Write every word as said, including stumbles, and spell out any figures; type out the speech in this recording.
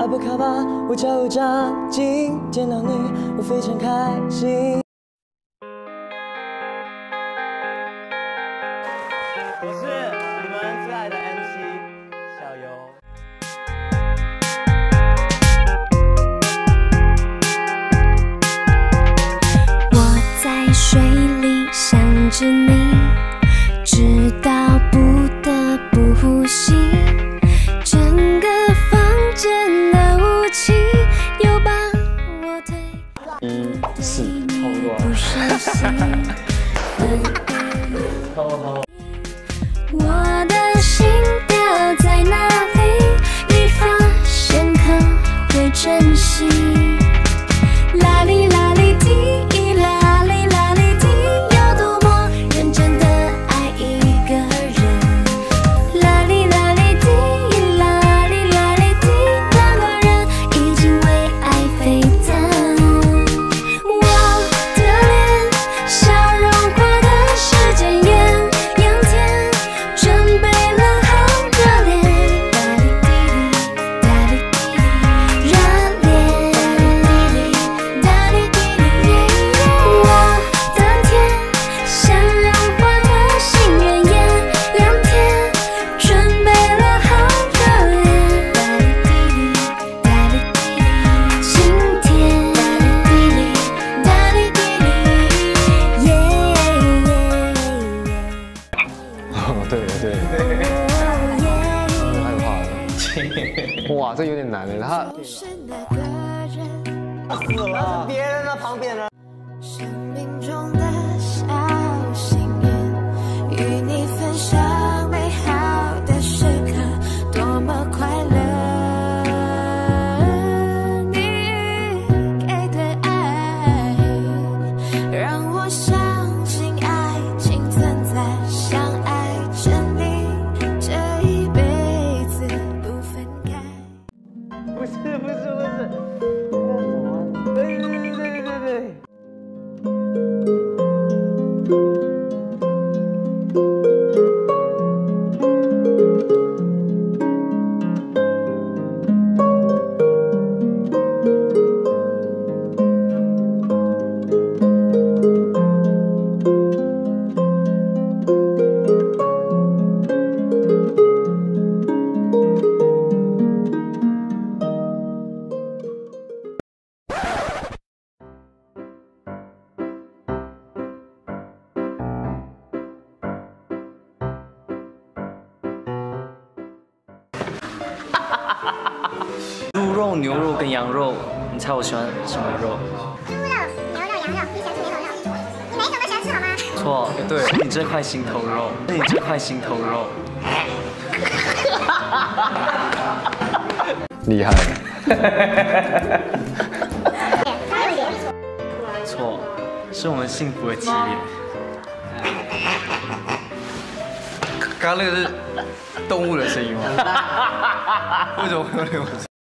怕不可怕，我叫有长进，见到你我非常开心。我是你们最爱的 M C 小游。 在水里想着你，直到不得不呼吸。整个房间的雾气又把我推。 一四，差不多。 不熟悉。我的心掉在哪里？一发现可会珍惜。啦哩啦哩滴。 哇，这有点难了，他死了，别人的旁边人。生命中的小幸运，与你分享美好的时刻，多么快乐。你给的爱，让我相信爱情存在，相爱着你，这一辈子不分开。 不是不是不是，那什么？对对对对对对。 猪肉、牛肉跟羊肉，你猜我喜欢什么肉？ 猪肉、牛肉、羊肉，你喜欢吃哪种肉？你每一种都喜欢吃好吗？ 错，对，是你这块心头肉，是你这块心头肉。 厉害。 错，是我们幸福的起点。 刚刚那个是动物的声音吗？为什么会有那种？